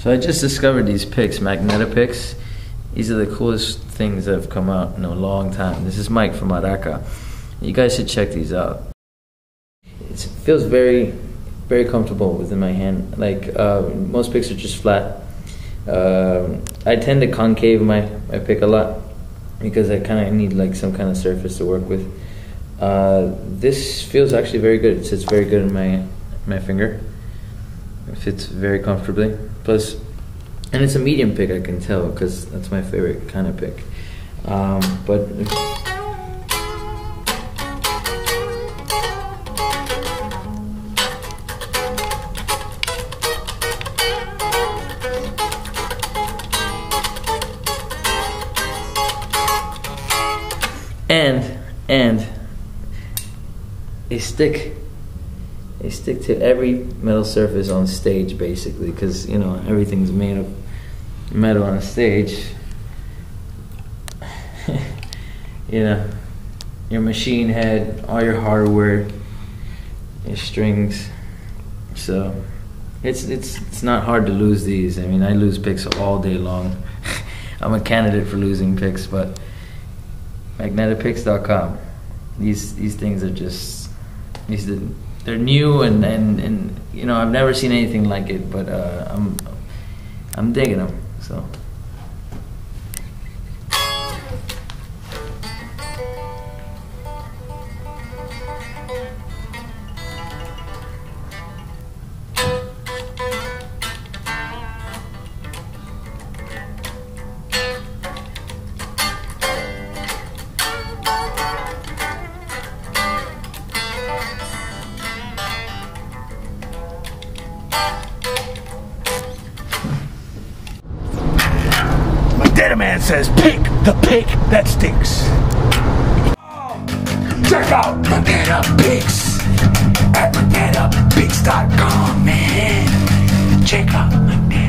So I just discovered these picks, Magneta picks. These are the coolest things that have come out in a long time. This is Mike from Araaka. You guys should check these out. It feels very, very comfortable within my hand. Like most picks are just flat. I tend to concave my pick a lot because I kind of need like some kind of surface to work with. This feels actually very good. It sits very good in my finger. It fits very comfortably. Plus, and it's a medium pick, I can tell, because that's my favorite kind of pick. And they stick to every metal surface on stage, basically, because you know everything's made of metal on a stage. You know, your machine head, all your hardware, your strings. So it's not hard to lose these. I mean, I lose picks all day long. I'm a candidate for losing picks, but magnetapicks.com. These things are just they're new and you know, I've never seen anything like it, but I'm digging them. So Magneta Man says, pick the pick that stinks. Check out Magneta Picks at magnetapicks.com, man. Check out Magneta.